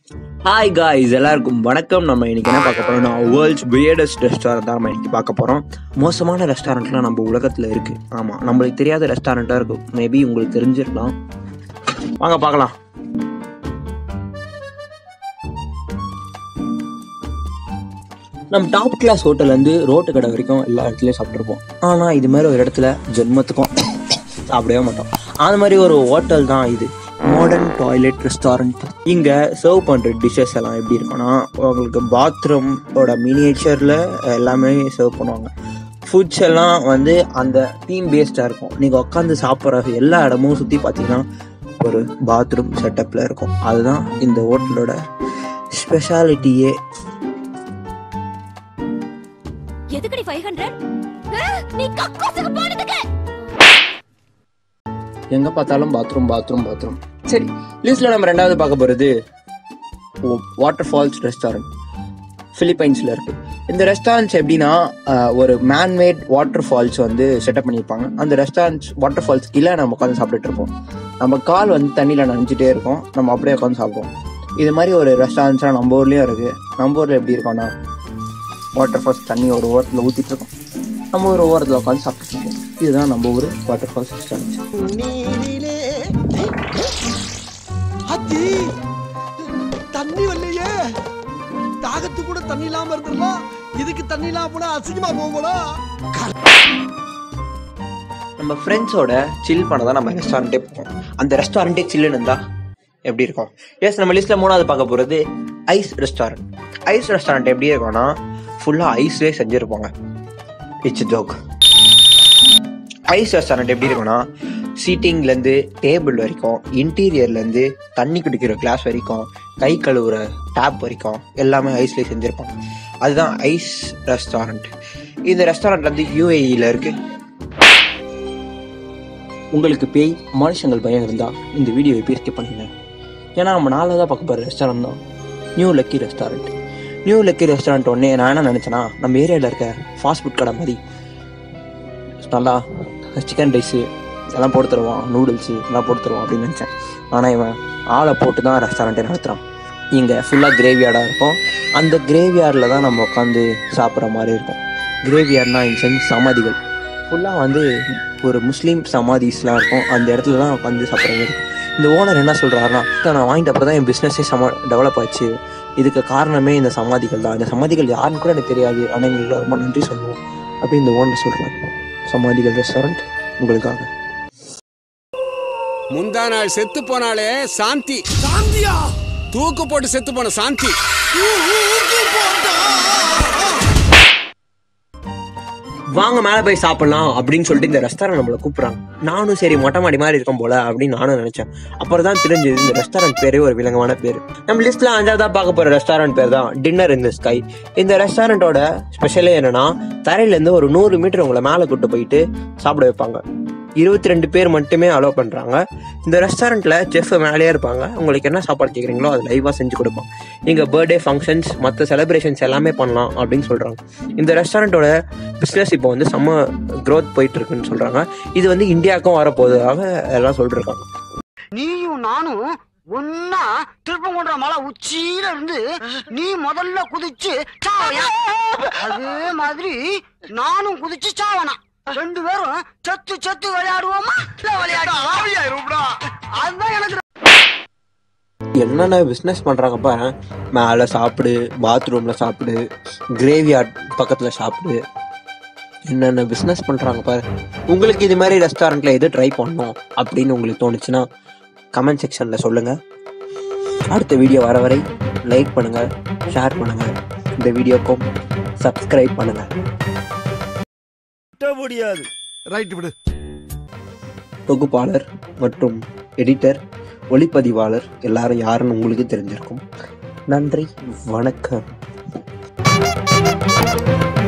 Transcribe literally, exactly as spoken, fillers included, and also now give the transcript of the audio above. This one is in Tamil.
Hi guys, எல்லாருக்கும் வணக்கம். நம்ம இன்னைக்கு என்ன பார்க்க போறோம்னா வேர்ல்ட்ஸ் வியர்டஸ்ட் ரெஸ்டாரண்ட் தான் நம்ம இன்னைக்கு பார்க்க போறோம். மோசமான ரெஸ்டாரண்ட்லாம் நம்ம உலகத்துல இருக்கு. ஆமா, நம்மளுக்கு தெரியாத ரெஸ்டாரண்டா இருக்கும். மேபி உங்களுக்கு தெரிஞ்சிருக்கலாம். வாங்க பார்க்கலாம். நம்ம டாப் கிளாஸ் ஹோட்டல்ல இருந்து ரோட்டு கடை வரைக்கும் எல்லா இடத்துலயும் சாப்பிட்டுருப்போம். ஆனா இது மாதிரி ஒரு இடத்துல ஜென்மத்துக்கும் சாப்பிடவே மாட்டோம். அந்த மாதிரி ஒரு ஹோட்டல் தான் இது, மாடர்ன் டாய்லெட் ரெஸ்டாரண்ட். இங்க சர்வ் பண்ற டிஷ்ஷஸ் எல்லாம் எப்படி இருக்குன்னா, உங்களுக்கு பாத்ரூமோட மினியேச்சர்ல எல்லாமே சர்வ் பண்ணுவாங்க. ஃபுட்ஸ் எல்லாம் வந்து அந்த தீம் பேஸ்டா இருக்கும். நீங்க உட்காந்து சாப்பிட்ற எல்லா இடமும் சுத்தி பார்த்தீங்கன்னா ஒரு பாத்ரூம் செட்டப்ல இருக்கும். அதுதான் இந்த ஹோட்டலோட ஸ்பெஷாலிட்டியே. எதுக்குடி ஐந்து நூறு? நீ கக்கோசுக்கு போனதுக்கு எங்க பார்த்தாலும் பாத்ரூம் பாத்ரூம் பாத்ரூம். சரி, லிஸ்ட்ல நம்ம ரெண்டாவது பார்க்க போறது வாட்டர் ஃபால்ஸ் ரெஸ்டாரண்ட், பிலிப்பைன்ஸ்ல இருக்கு. இந்த ரெஸ்டாரண்ட்ஸ் எப்படின்னா, ஒரு மேன்மேட் வாட்டர் ஃபால்ஸ் வந்து செட்டப் பண்ணியிருப்பாங்க. அந்த ரெஸ்டாரண்ட்ஸ் வாட்டர் ஃபால்ஸ் கீழே நம்ம உட்காந்து சாப்பிட்டுட்டு இருப்போம். நம்ம கால் வந்து தண்ணியில நனைஞ்சிட்டே இருக்கும், நம்ம அப்படியே உட்காந்து சாப்பிடுவோம். இது மாதிரி ஒரு ரெஸ்டாரண்ட்ஸ்லாம் நம்ம ஊர்லயும் இருக்கு. நம்ம ஊர்ல எப்படி இருக்கோம்னா, வாட்டர் ஃபால்ஸ் தண்ணி ஒரு ஓரத்தில் ஊற்றிட்டு இருக்கோம், நம்ம ஒரு ஓரத்தில் உட்காந்து சாப்பிட்டு இருக்கோம். இதுதான் நம்ம ஊர் வாட்டர் ஃபால்ஸ் ரெஸ்டாரண்ட். தண்ணி வரலையே, தாகத்து கூட தண்ணி இல்லாம இருந்தோம். இதுக்கு தண்ணி இல்லாம போனா அசிங்கமா போகல. நம்ம ஃப்ரெண்ட்ஸோட சில் பண்ண தான் நம்ம ரெஸ்டாரண்ட்டே போவோம். அந்த ரெஸ்டாரண்ட்டே சில்லுன்னு இருந்தா எப்படி இருக்கும்? எஸ், நம்ம லிஸ்ட்ல மூணாவது பார்க்க போறது ஐஸ் ரெஸ்டாரண்ட். ஐஸ் ரெஸ்டாரண்ட் எப்படி இருக்கும்னா, ஃபுல்லா ஐஸ்லேயே செஞ்சிருப்பாங்க. It's joke. ஐஸ் ரெஸ்டாரண்ட் எப்படி இருக்கும்னா, சீட்டிங்லேருந்து டேபிள் வரைக்கும், இன்டீரியர்லேருந்து தண்ணி குடிக்கிற கிளாஸ் வரைக்கும், கை கழுவுற டேப் வரைக்கும் எல்லாமே ஐஸ்லேயே செஞ்சுருப்பாங்க. அதுதான் ஐஸ் ரெஸ்டாரண்ட். இந்த ரெஸ்டாரண்ட் வந்து யூஏஇல இருக்கு. உங்களுக்கு பேய் மனுஷங்கள் பயம் இருந்தால் இந்த வீடியோவை பேர் ஸ்கிப் பண்ணுங்க. ஏன்னா நம்ம நாலாவதாக பார்க்க போகிற ரெஸ்டாரண்ட் தான் new lucky restaurant. New lucky restaurant ஒன்னே நான் என்ன நினச்சேன்னா, நம்ம ஏரியாவில் இருக்க ஃபாஸ்ட் ஃபுட் கடை மாதிரி நல்லா சிக்கன் ரைஸு எல்லாம் போட்டு தருவான், நூடுல்ஸு எல்லாம் போட்டு தருவான் அப்படின்னு நினச்சேன். ஆனால் இவன் ஆளை போட்டு தான் ரெஸ்டாரண்ட்டே நடத்துகிறான். இங்கே ஃபுல்லாக கிரேவியார்டாக இருக்கும். அந்த கிரேவியார்டில் தான் நம்ம உட்காந்து சாப்பிட்ற மாதிரி இருக்கும். கிரேவியார்ட்னா இன் சென்ஸ் சமாதிகள், ஃபுல்லாக வந்து ஒரு முஸ்லீம் சமாதிஸ்லாம் இருக்கும். அந்த இடத்துல தான் உட்காந்து சாப்பிட்ற மாதிரி இருக்கும். இந்த ஓனர் என்ன சொல்கிறாருன்னா, நான் வாங்கிட்ட அப்புறம் தான் என் பிஸ்னஸே சமா டெவலப் ஆச்சு. இதுக்கு காரணமே இந்த சமாதிகள் தான். இந்த சமாதிகள் யாருன்னு கூட எனக்கு தெரியாது, ஆனால் எங்களுக்கு ரொம்ப நன்றி சொல்லுவோம் அப்படின்னு இந்த ஓனர் சொல்கிறாங்க. சமாதிகள் ரெஸ்டாரண்ட் உங்களுக்காக. முந்தா நாள் செத்து போனாலே சாந்தி. சாந்தியா? தூக்கு போட்டு செத்து போன சாந்தி. வாங்க மேலே போய் சாப்பிடலாம் அப்படின்னு சொல்லிட்டு இந்த ரெஸ்டாரண்ட் நம்மளை கூப்பிட்றாங்க. நானும் சரி மொட்டை மாடி மாதிரி இருக்கும் போல அப்படின்னு நானும் நினைச்சேன். அப்புறம் தான் தெரிஞ்சது இந்த ரெஸ்டாரண்ட் பேரே ஒரு விலங்கமான பேர். நம்ம லிஸ்ட்ல அஞ்சாவதா பார்க்க போற ரெஸ்டாரண்ட் பேர் தான் டின்னர் இன் தி ஸ்கை. இந்த ரெஸ்டாரண்டோட ஸ்பெஷலே என்னன்னா, தரையிலேருந்து ஒரு நூறு மீட்டர் உங்களை மேலே கூட்டு போயிட்டு சாப்பிட வைப்பாங்க. இருபத்தி ரெண்டு பேர் மட்டுமே அலோவ் பண்றாங்க. இந்த ரெஸ்டாரண்ட்ல செஃப் மேலேயே இருப்பாங்க. உங்களுக்கு என்ன சாப்பாடு கேட்குறீங்களோ அது லைவா செஞ்சு கொடுப்பாங்க. இங்க பர்த்டே ஃபங்க்ஷன்ஸ், மற்ற செலிப்ரேஷன்ஸ் எல்லாமே பண்ணலாம் அப்படின்னு சொல்றாங்க. இந்த ரெஸ்டாரண்டோட பிஸ்னஸ் இப்போ வந்து செம்ம க்ரோத் போயிட்டு இருக்குன்னு சொல்றாங்க. இது வந்து இந்தியாவுக்கும் வரப்போவதாக எல்லாம் சொல்லிருக்காங்க. நீயும் நானும் ஒன்னா திருப்பங்குன்ற மலை உச்சியில இருந்து நீ முதல்ல குதிச்சு சாவையா, அதே மாதிரி நானும் குதிச்சு சாவனா. ரெண்டு பேரும் சத்து சத்து விளையாடுவோமா? அதுதான் எனக்கு. என்னென்ன பிஸ்னஸ் பண்றாங்க பாரு. மேலே சாப்பிடு, பாத்ரூம்ல சாப்பிடு, கிரேவியார்ட் பக்கத்துல சாப்பிடு, என்னென்ன பிஸ்னஸ் பண்றாங்க பாரு. உங்களுக்கு இது மாதிரி ரெஸ்டாரண்ட்ல எது ட்ரை பண்ணணும் அப்படின்னு உங்களுக்கு தோணுச்சுன்னா கமெண்ட் செக்ஷன்ல சொல்லுங்க. அடுத்த வீடியோ வர வரை லைக் பண்ணுங்க, ஷேர் பண்ணுங்க, இந்த வீடியோக்கும் சப்ஸ்கிரைப் பண்ணுங்க. முடியாது. ரைட் விடு. தொகுப்பாளர் மற்றும் எடிட்டர், ஒளிப்பதிவாளர் எல்லாரும் யாருன்னு உங்களுக்கு தெரிஞ்சிருக்கும். நன்றி, வணக்கம்.